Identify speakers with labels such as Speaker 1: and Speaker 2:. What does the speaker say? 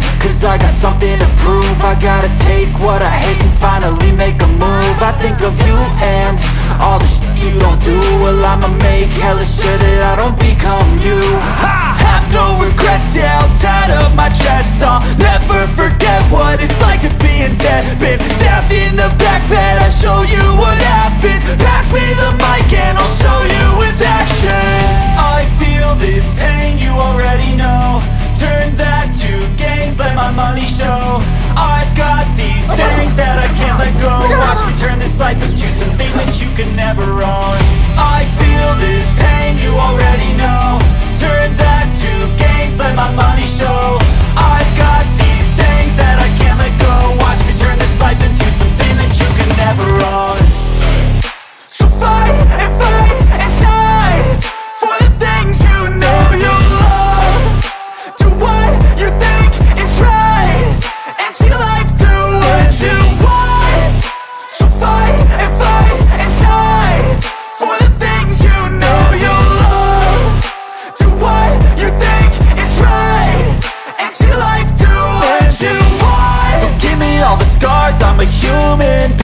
Speaker 1: cause I got something to prove. I gotta take what I hate and finally make a move. I think of you and all the shit you don't do. Well, I'ma make hella sure that I don't become you. I have no regrets, yeah, I'll tie up my chest. I'll never forget what it's like to be in debt. Been stabbed in the back bed, I'll show you what happens. Pass me the mic and I'll show you with action. I feel this pain, you already know. Turn that to gains, let my money show. I've got these things that I can't let go. Watch me turn this life into something that you can never own. I feel this pain, you already know. Turn that to gains, let my money show. I've got these things that I can't let go. Watch me turn this life into something that you can never own. So fight and die for the things you know you love. Do what you think is right and see life do what you want. So fight and die for the things you know you love. Do what you think is right and see life do what you want. So give me all the scars, I'm a human